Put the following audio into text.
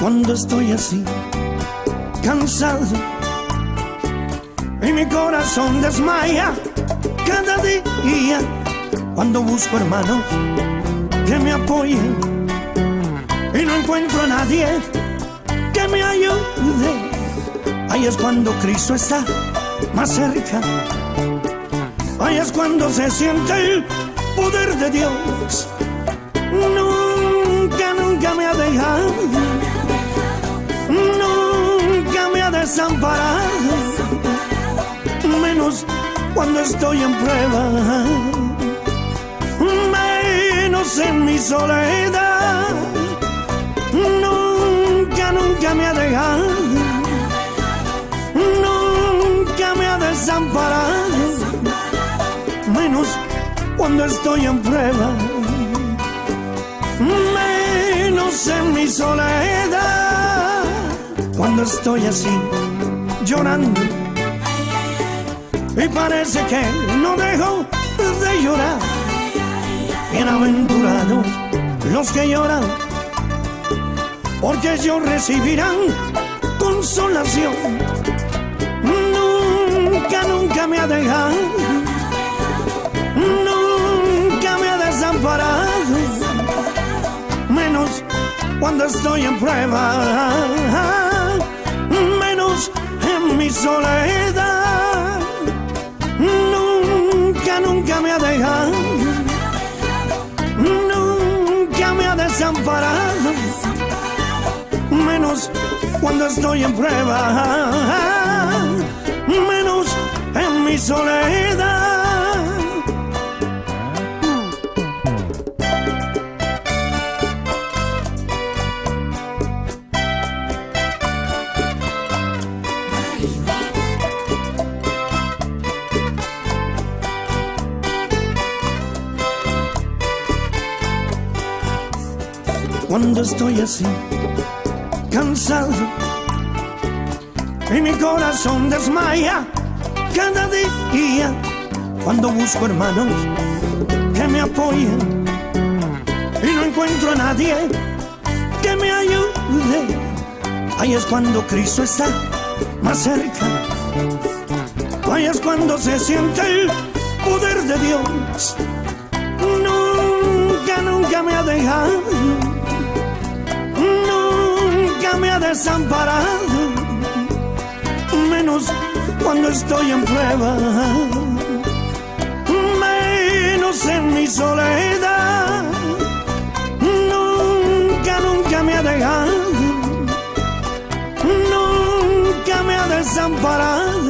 Cuando estoy así, cansado, y mi corazón desmaya cada día, cuando busco hermanos que me apoyen y no encuentro a nadie que me ayude, ahí es cuando Cristo está más cerca, ahí es cuando se siente el poder de Dios. Nunca, nunca me ha dejado, nunca me ha desamparado, menos cuando estoy en prueba, menos en mi soledad. Nunca, nunca me ha dejado, nunca me ha desamparado, menos cuando estoy en prueba, menos en mi soledad. Cuando estoy así, llorando, y parece que no dejo de llorar. Bienaventurados los que lloran, porque ellos recibirán consolación. Nunca, nunca me ha dejado, nunca me ha desamparado, menos cuando estoy en prueba, menos en mi soledad. Nunca, nunca me ha dejado, nunca me ha desamparado, menos cuando estoy en prueba, menos en mi soledad. Cuando estoy así, cansado, y mi corazón desmaya cada día, cuando busco hermanos que me apoyen y no encuentro a nadie que me ayude, ahí es cuando Cristo está más cerca, ahí es cuando se siente el poder de Dios. Nunca, nunca me ha dejado, nunca me ha desamparado, menos cuando estoy en prueba, menos en mi soledad. Nunca, nunca me ha dejado, nunca me ha desamparado,